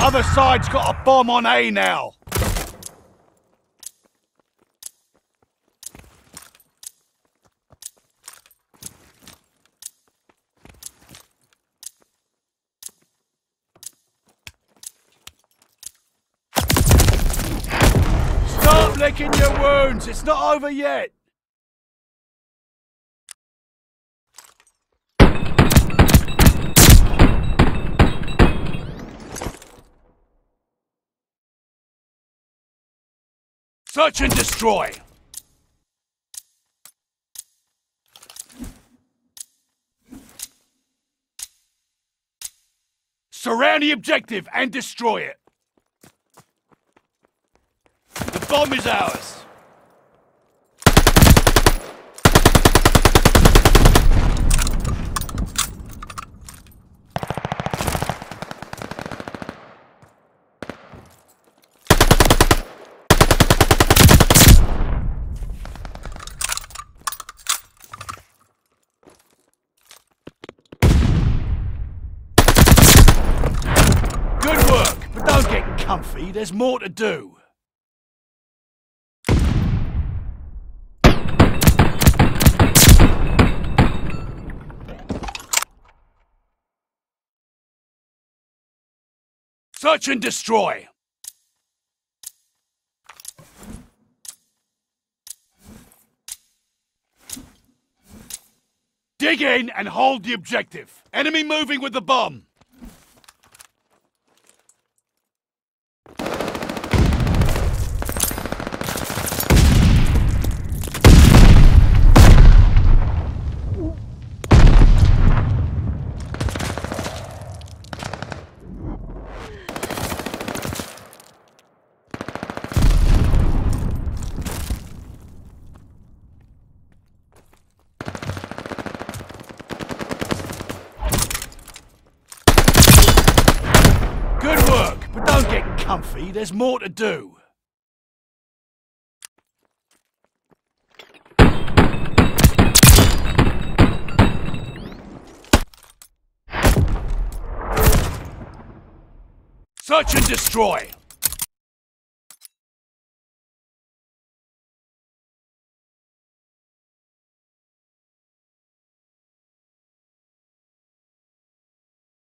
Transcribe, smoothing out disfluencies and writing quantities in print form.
Other side's got a bomb on A now. Stop licking your wounds. It's not over yet. Search and destroy! Surround the objective and destroy it! The bomb is ours! Good work, but don't get comfy, there's more to do. Search and destroy! Dig in and hold the objective. Enemy moving with the bomb. Good work, but don't get comfy, there's more to do. Search and destroy!